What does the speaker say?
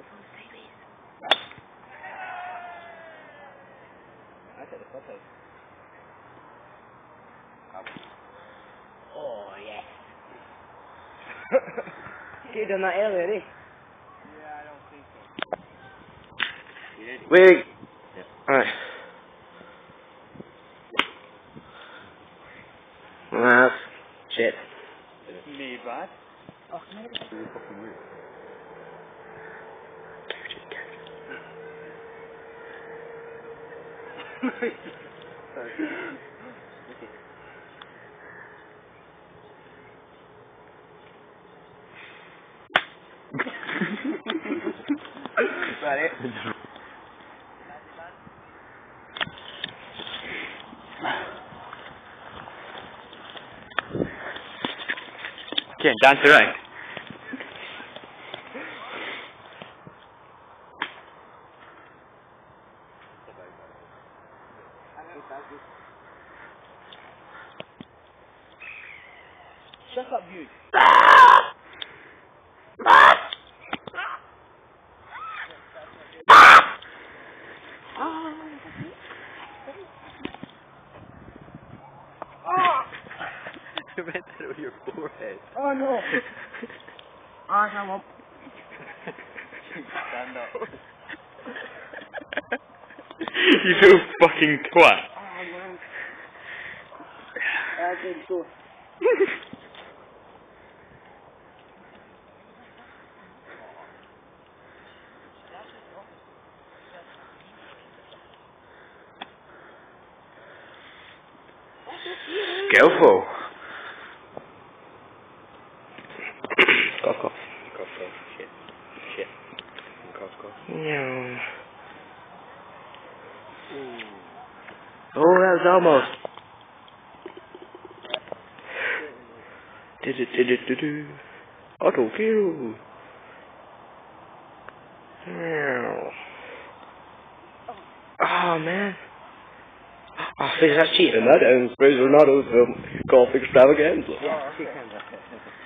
I take the photos. Oh, yes. You've done that earlier, didn't you? Yeah, I don't think so. Wig! Yep. Alright. That's shit. Me bad. Oh, can I get You're fucking weird. Sorry. Okay. Got it. Okay, dance around. Shut up, you. You meant that with your forehead. Oh, no. I can't up. Stand up. You little fucking twat. Oh, man. That's good, so. Skillful. Cough, cough. Cough, cough. Shit. Shit. Cough, cough. Yeah. Ooh. Oh, that was almost. Did it. Auto kill. Oh, man. I think that's cheating. That ends Fraser and Otto's golf extravaganza. Oh, okay.